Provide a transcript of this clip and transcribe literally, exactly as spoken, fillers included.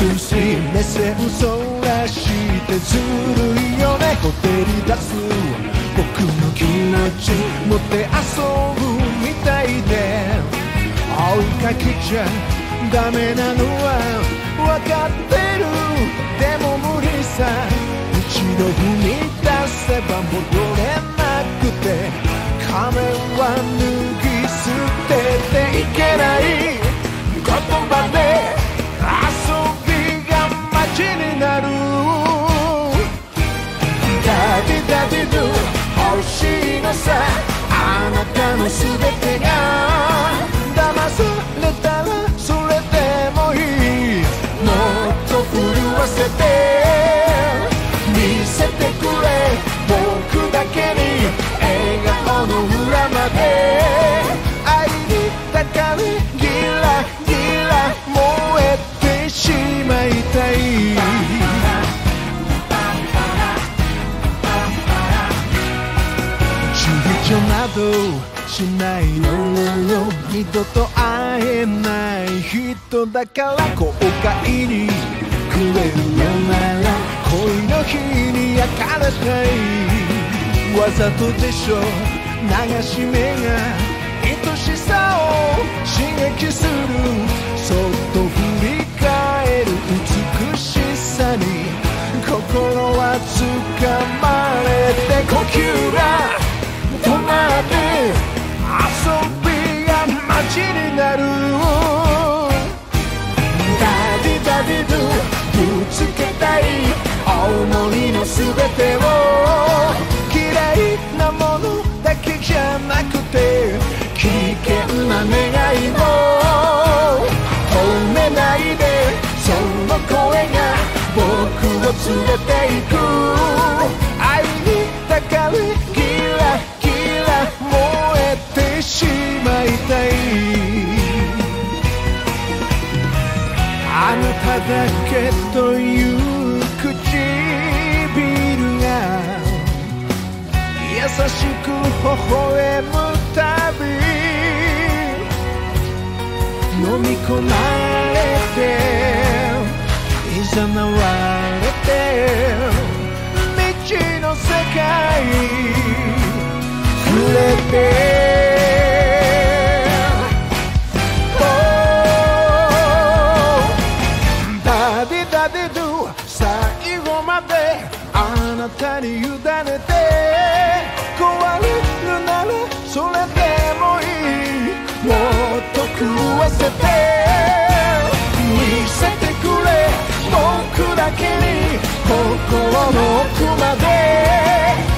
美しい目線そらしてずるいよね。ほてり出す僕の気持ち持って遊ぶみたいで、追いかけちゃダメなのは分かってる。でも無理さ、一度踏み出せば戻れなくて、仮面は脱ぎ捨てていけない。言葉で遊びが街になる。ダディダディドゥ欲しいのさ、あなたの全てが騙されたらそれでもいい。もっと震わせて見せてくれ、僕だけに笑顔の裏まで。愛に抱かれギラギラ燃えてしまいたい。躊躇などしないの、二度と会えない人だから後悔にくれるよなら恋の日に焼かれたい。わざとでしょ流し目が愛しさを刺激する。そっと振り返る美しさに心は掴まれて、呼吸が止まって遊びが街になる。ダディダディドゥぶつけたい思いの全てを、嫌いなものだけじゃなくて危険な願いも止めないで、その声が僕を連れて行く。愛に抱かれギラギラ燃えてしまいたい。あなただけという唇が優しく微笑むたび、飲み込まれて誘われて未知の世界触れて、ダディダディドゥ最後まであなたに委ねて、壊れるならそれでもいい。もっと狂わせて見せてくれ、僕だけに心の奥まで。